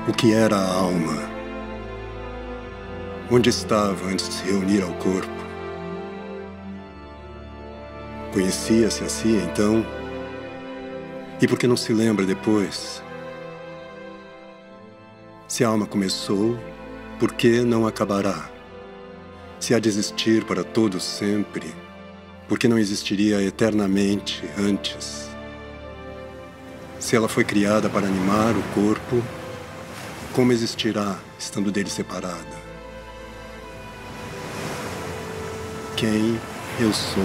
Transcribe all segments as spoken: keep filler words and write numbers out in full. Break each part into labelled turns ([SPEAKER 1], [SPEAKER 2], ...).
[SPEAKER 1] O que era a alma? Onde estava antes de se reunir ao corpo? Conhecia-se a si, então? E por que não se lembra depois? Se a alma começou, por que não acabará? Se há de existir para todos sempre, por que não existiria eternamente antes? Se ela foi criada para animar o corpo, como existirá estando dele separada? Quem eu sou?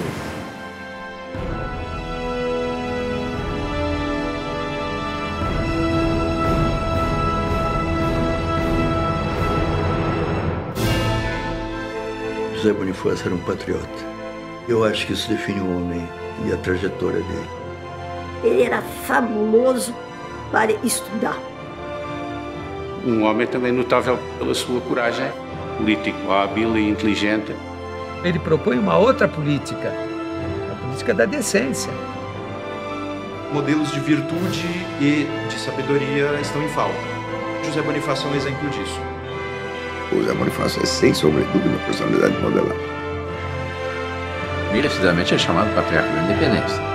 [SPEAKER 2] José Bonifácio era um patriota. Eu acho que isso define o homem e a trajetória dele.
[SPEAKER 3] Ele era fabuloso para estudar.
[SPEAKER 4] Um homem também notável pela sua coragem, político hábil e inteligente.
[SPEAKER 5] Ele propõe uma outra política, a política da decência.
[SPEAKER 6] Modelos de virtude e de sabedoria estão em falta. José Bonifácio é um exemplo disso.
[SPEAKER 7] O José Bonifácio é, sem sombra de dúvida, uma personalidade modelar.
[SPEAKER 8] Merecidamente é chamado patriarca da independência.